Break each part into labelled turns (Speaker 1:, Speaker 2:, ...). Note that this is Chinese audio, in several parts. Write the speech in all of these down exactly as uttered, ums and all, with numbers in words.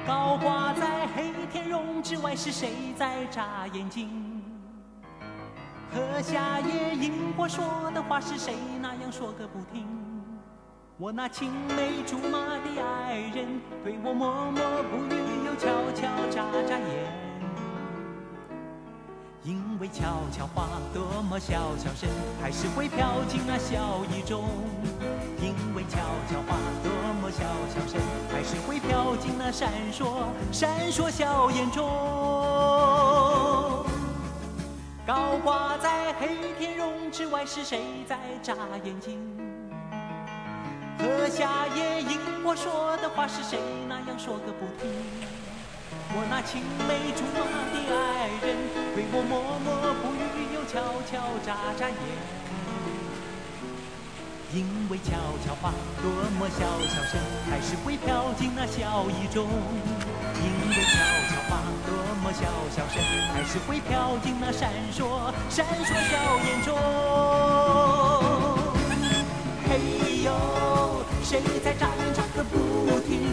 Speaker 1: 高挂在黑天绒之外，是谁在眨眼睛？和夏夜萤火说的话，是谁那样说个不停？我那青梅竹马的爱人，对我默默不语，又悄悄眨眨眼。因为悄悄话多么小小声，还是会飘进那笑意中。因为悄悄话多么小小声，还是会飘进那闪烁闪烁笑颜中。高挂在黑天绒之外，是谁在眨眼睛？和夏夜萤火说的话，是谁那样说个不停？我那青梅竹马的爱人，对我默默不语，又悄悄眨眨眼。因为悄悄话多么小小声，还是会飘进那笑意中。因为悄悄话多么小小声，还是会飘进那闪烁闪烁笑颜中。嘿呦，谁在眨眼眨个不停？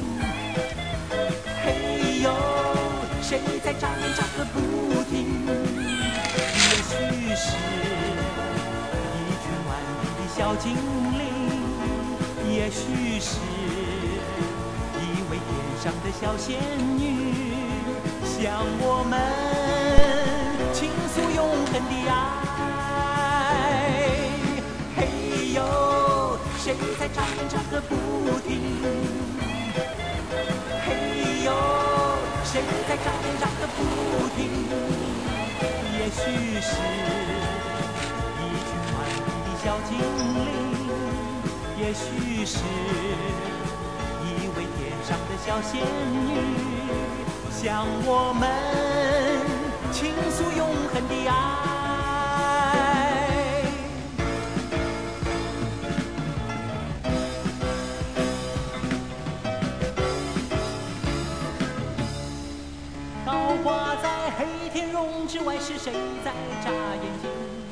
Speaker 1: 嘿呦，谁在眨眼眨个不停？也许是一群顽皮的小精灵，也许是一位天上的小仙女，向我们倾诉永恒的爱。嘿呦，谁在眨眼眨个不停？嘿呦，谁在眨眼眨个不停？也许是一群顽皮的小精灵，也许是一位天上的小仙女，向我们倾诉永恒的爱。高挂在黑天绒之外，是谁在眨眼睛？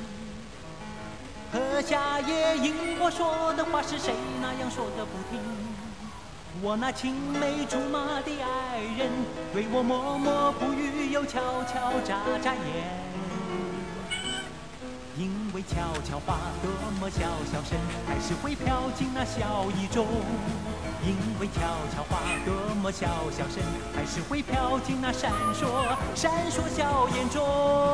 Speaker 1: 和夏夜萤火说的话，是谁那样说个不停？我那青梅竹马的爱人，对我默默不语，又悄悄眨眨眼。因为悄悄话多么小小声，还是会飘进那笑意中。因为悄悄话多么小小声，还是会飘进那闪烁闪烁笑颜中。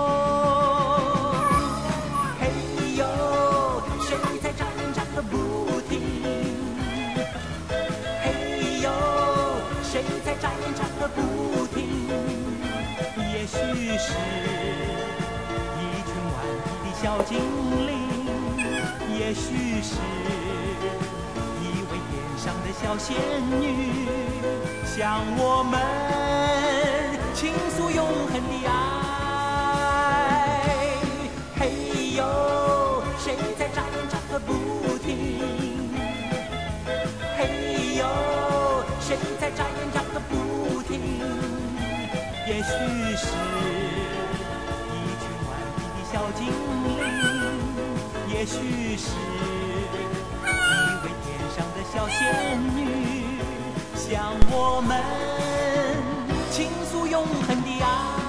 Speaker 1: 嘿呦，谁在眨眼眨个不停？嘿呦，谁在眨眼眨个不停？也许是一群顽皮的小精灵，也许是上的小仙女，向我们倾诉永恒的爱。嘿呦，谁在眨眼眨个不停？嘿呦，谁在眨眼眨个不停？也许是一群顽皮的小精灵，也许是小仙女，向我们倾诉永恒的爱。